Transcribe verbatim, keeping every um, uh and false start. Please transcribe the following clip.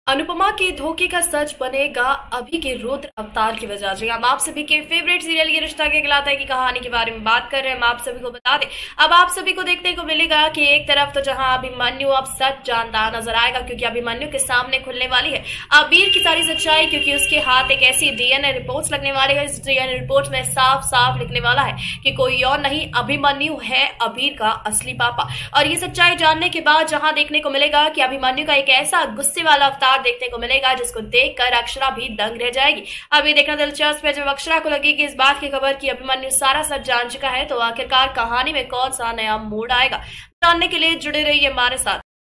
अनुपमा के धोखे का सच बनेगा अभी के रुद्र अवतार की वजह से। हम आप सभी के फेवरेट सीरियल ये रिश्ता के खिलाता है की कहानी के बारे में बात कर रहे हैं। हम आप सभी को बता दें, अब आप सभी को देखने को मिलेगा कि एक तरफ तो जहां अभिमन्यु अब सच जानता नजर आएगा, क्योंकि अभिमन्यु के सामने खुलने वाली है अबीर की सारी सच्चाई, क्योंकि उसके हाथ एक ऐसी डीएनए रिपोर्ट्स लगने वाली है। इस डीएनए रिपोर्ट में साफ साफ लिखने वाला है कि कोई और नहीं, अभिमन्यु है अबीर का असली पापा। और ये सच्चाई जानने के बाद जहां देखने को मिलेगा कि अभिमन्यु का एक ऐसा गुस्से वाला अवतार देखने को मिलेगा जिसको देखकर अक्षरा भी दंग रह जाएगी। अब ये देखना दिलचस्प है, जब अक्षरा को लगेगी इस बात की खबर कि अभिमन्यु सारा सच जान चुका है, तो आखिरकार कहानी में कौन सा नया मोड़ आएगा। जानने के लिए जुड़े रहिए हमारे साथ।